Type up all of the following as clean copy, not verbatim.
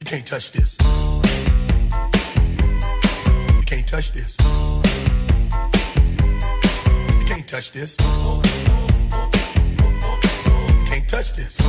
can't touch this. You can't touch this. You can't touch this. You can't touch this.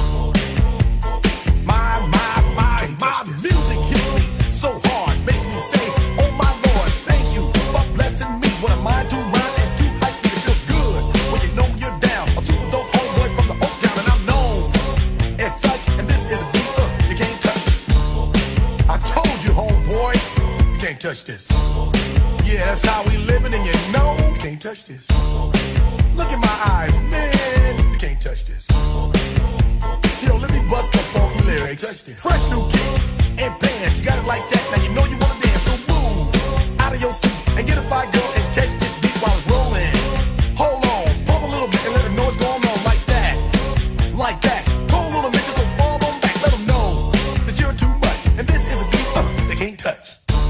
My music hits me so hard, makes me say, oh my Lord, thank you for blessing me. What am I to rhyme and to hype me? It feels good when you know you're down. A super dope homeboy from the Oak Town, and I'm known as such. And this is a beat you can't touch. I told you, homeboy, you can't touch this. Yeah, that's how we living, and you know you can't touch this. Look in my eyes, man, you can't touch this. Yo, let me bust the funky lyrics. Fresh new kicks and bands, you got it like that. Now you know you wanna dance, so move out of your seat and get a fire girl and catch this beat while it's rolling. Hold on, pump a little bit and let them know what's going on like that, like that. Go a little bit, just don't fall on back. Let them know that you're too much, and this is a beat they can't touch.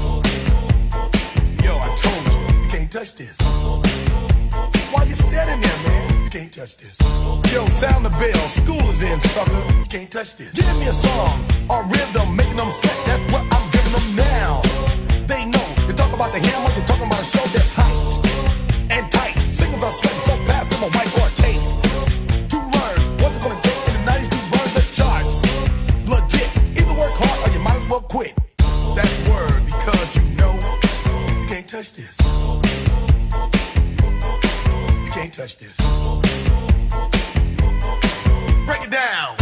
Yo, I told you, you can't touch this. Why you standing there, man? You can't touch this. Yo, sound the bell, school is in, sucker. You can't touch this. Give me a song or rhythm, making them sweat. That's what I'm giving them now. They know. You talk about the hammer, you're talking about a show that's hyped and tight. Singles are sweating so fast, I'm a white or a tape. To learn what's it gonna take in the 90s to burn the charts. Legit. Either work hard or you might as well quit. That's word, because you know you can't touch this. You can't touch this. Break it down.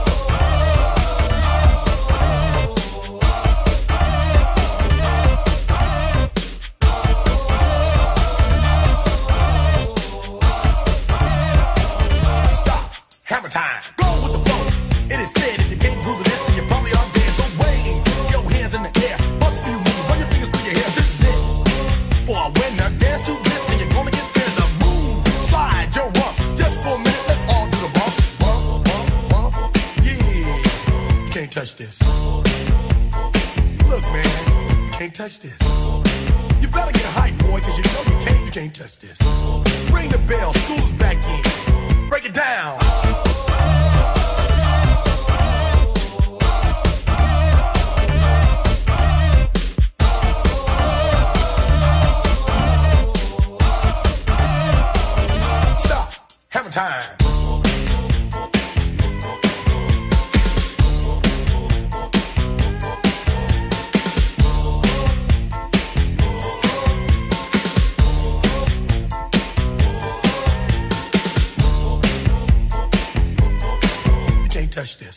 Stop. Hammer time. Go with the flow. It is said if you can't groove this, then you probably are dead. So wave your hands in the air. Bust a few moves. Run your fingers through your hair. This is it. For a winner, dance to this, and you're gonna get there. The move. Slide your rump. Just for a minute, let's all do the bump. Can't touch this. Look, man, you can't touch this. You better get hype, boy, cause you know you can't touch this. Ring the bell, school's back in. Break it down. Stop. Hammer time. Touch this.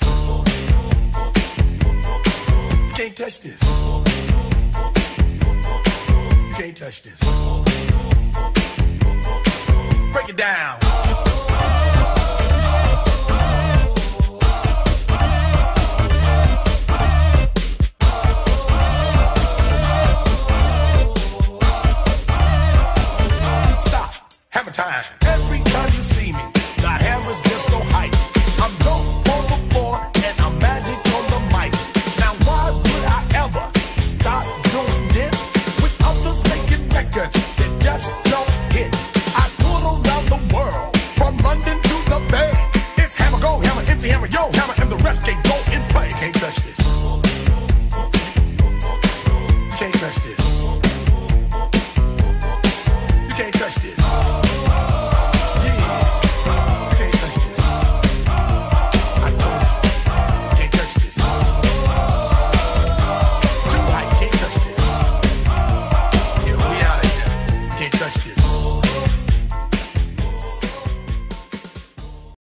You can't touch this. You can't touch this. Break it down. Stop. Hammer time. Every time you see me, the hammer's just so hype. I'm dope. And I'm magic on the mic. Now why would I ever stop doing this with others making records that just don't hit? I tour around the world, from London to the Bay. It's hammer, go hammer, empty hammer, yo hammer, and the rest can go and play. You can't touch this. You can't touch this.